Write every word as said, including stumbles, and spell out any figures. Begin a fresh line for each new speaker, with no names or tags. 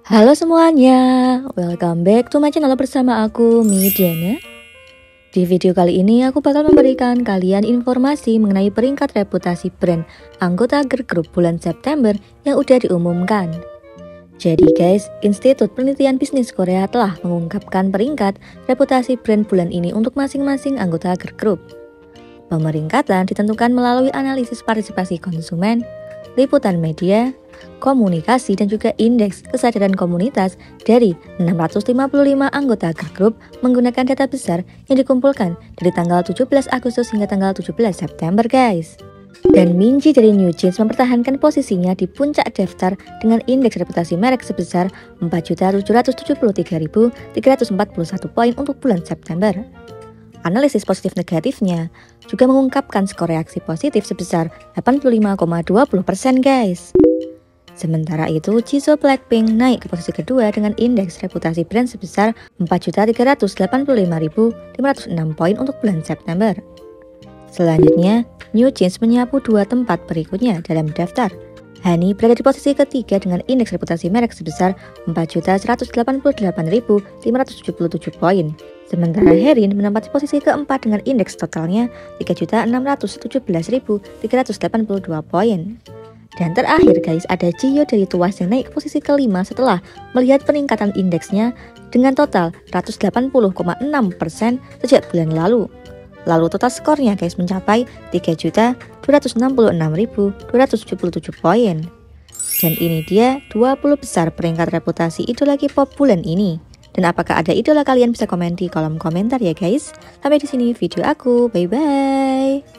Halo semuanya, welcome back to my channel bersama aku, Midiana. Di video kali ini aku bakal memberikan kalian informasi mengenai peringkat reputasi brand anggota girl group bulan September yang udah diumumkan. Jadi guys, Institut Penelitian Bisnis Korea telah mengungkapkan peringkat reputasi brand bulan ini untuk masing-masing anggota girl group. Pemeringkatan ditentukan melalui analisis partisipasi konsumen, liputan media, komunikasi, dan juga indeks kesadaran komunitas dari enam ratus lima puluh lima anggota girl group menggunakan data besar yang dikumpulkan dari tanggal tujuh belas Agustus hingga tanggal tujuh belas September guys. Dan Minji dari New Jeans mempertahankan posisinya di puncak daftar dengan indeks reputasi merek sebesar empat juta tujuh ratus tujuh puluh tiga ribu tiga ratus empat puluh satu poin untuk bulan September. Analisis positif negatifnya juga mengungkapkan skor reaksi positif sebesar delapan puluh lima koma dua puluh persen guys. Sementara itu, Jisoo Blackpink naik ke posisi kedua dengan indeks reputasi brand sebesar empat juta tiga ratus delapan puluh lima ribu lima ratus enam poin untuk bulan September. Selanjutnya, New Jeans menyapu dua tempat berikutnya dalam daftar. Hani berada di posisi ketiga dengan indeks reputasi merek sebesar empat juta seratus delapan puluh delapan ribu lima ratus tujuh puluh tujuh poin. Sementara Herin menempati posisi keempat dengan indeks totalnya tiga juta enam ratus tujuh belas ribu tiga ratus delapan puluh dua poin. Dan terakhir guys, ada Jihyo dari Twice yang naik ke posisi kelima setelah melihat peningkatan indeksnya dengan total seratus delapan puluh koma enam persen sejak bulan lalu. Lalu total skornya guys mencapai tiga juta dua ratus enam puluh enam ribu dua ratus tujuh puluh tujuh poin. Dan ini dia dua puluh besar peringkat reputasi idola K-pop bulan ini. Dan apakah ada idola kalian, bisa komen di kolom komentar ya guys. Sampai di sini video aku, bye bye.